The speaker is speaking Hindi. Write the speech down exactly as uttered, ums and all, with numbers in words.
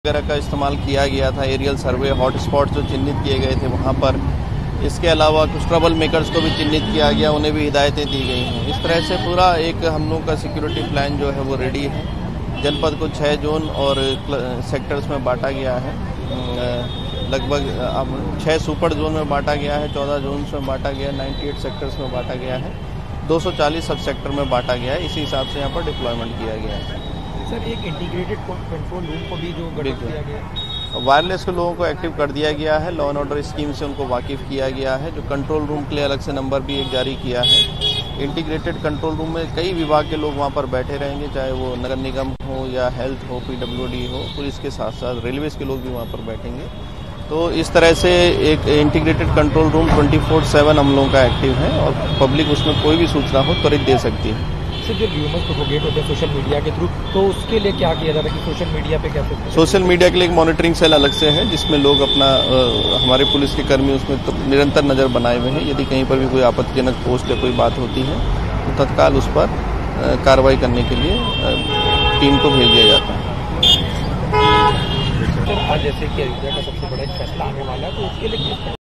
वगैरह का इस्तेमाल किया गया था। एरियल सर्वे, हॉटस्पॉट जो चिन्हित किए गए थे वहाँ पर। इसके अलावा कुछ ट्रबल मेकर्स को भी चिन्हित किया गया, उन्हें भी हिदायतें दी गई हैं। इस तरह से पूरा एक हम लोगों का सिक्योरिटी प्लान जो है वो रेडी है। जनपद को छः जोन और सेक्टर्स में बांटा गया है। लगभग अब छः सुपर जोन में बांटा गया है, चौदह जोन्स में बांटा गया है, अट्ठानवे सेक्टर्स में बांटा गया है, दो सौ चालीस सब सेक्टर में बांटा गया है। इसी हिसाब से यहाँ पर डिप्लॉयमेंट किया गया है। सर, एक इंटीग्रेटेड कंट्रोल रूम को भी जो गठित किया गया है, वायरलेस के लोगों को एक्टिव कर दिया गया है। लॉ एंड ऑर्डर स्कीम से उनको वाकिफ़ किया गया है। जो कंट्रोल रूम के लिए अलग से नंबर भी एक जारी किया है। इंटीग्रेटेड कंट्रोल रूम में कई विभाग के लोग वहाँ पर बैठे रहेंगे, चाहे वो नगर निगम हो या हेल्थ हो, पीडब्ल्यूडी हो, पुलिस के साथ साथ रेलवेज़ के लोग भी वहाँ पर बैठेंगे। तो इस तरह से एक integrated control room twenty four seven हम लोगों का एक्टिव है और पब्लिक उसमें कोई भी सूचना हो त्वरित दे सकती है। सर, जो र्यूमर्स प्रोपोगेट होते हैं सोशल मीडिया के थ्रू, तो उसके लिए क्या किया जा रहा है कि सोशल मीडिया पे क्या सोचते हैं? सोशल मीडिया के लिए एक मॉनिटरिंग सेल अलग से है, जिसमें लोग अपना आ, हमारे पुलिस के कर्मी उसमें तो निरंतर नज़र बनाए हुए हैं। यदि कहीं पर भी कोई आपत्तिजनक पोस्ट या कोई बात होती है तो तत्काल उस पर कार्रवाई करने के लिए आ, टीम को भेज दिया जाता है। सर, आज जैसे कि अयोध्या का सबसे बड़ा एक फैसला आने वाला है, तो उसके लिए